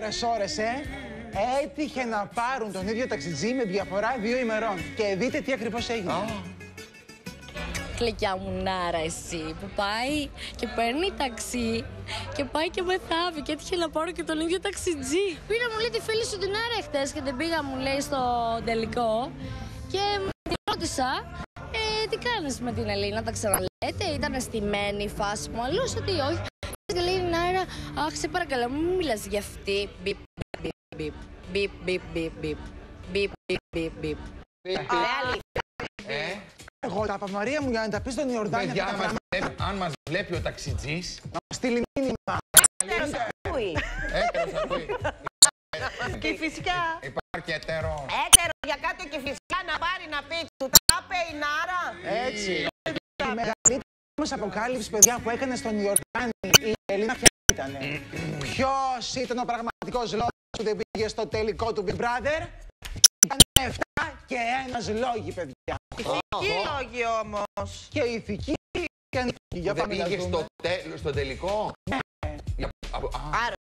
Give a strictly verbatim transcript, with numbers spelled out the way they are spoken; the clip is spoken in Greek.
ώρες, ώρες, ε. Έτυχε να πάρουν τον ίδιο ταξιτζή με διαφορά δύο ημερών. Και δείτε τι ακριβώς έγινε. Oh. Κλικιά μου Νάρα εσύ που πάει και παίρνει ταξί και πάει και μεθάβει και έτυχε να πάρω και τον ίδιο ταξιτζή. Πήρα μου λέει τη φίλη σου την Άρα χτες και δεν πήγα μου λέει στο τελικό και τη ρώτησα ε, τι κάνεις με την Ελίνα, τα ξαναλέτε, ήταν στημένη η φάση μου, αλλιώς ότι όχι. Και λέει η Νάρα, αχ σε παρακαλώ μην μιλάς για αυτή, μπιπ μπιπ μπιπ μπιπ μπιπ μπιπ μπιπ μπιπ μπιπ μπιπ μπιπ. Εγώ τα παπαρία μου για να τα πεις στον Ιορδάνη. Παιδιά, αν μας βλέπει ο ταξιτζής... Να στείλει μήνυμα. Έτερος ακούει. Έτερος ακούει. Και φυσικά. Υπάρχει έτερο. Έτερο για κάτω και φυσικά να πάρει να πει του τα είπε η Νάρα. Έτσι. Η μεγαλύτερη μας αποκάλυψη, παιδιά, που έκανε στον Ιορδάνη η Ελίνα ποια ήτανε. Ποιος ήταν ο πραγματικός λόγος που δεν πήγε στο τελικό του Big Brother? Ήταν εφτά και ένας λόγοι, παιδιά. Ηθικοί λόγοι όμως. Και ηθική και ανηθική. Για Δεν πάμε να πήγε δούμε. στο, τε, στο τελικό. Ναι. Για, α, Άρα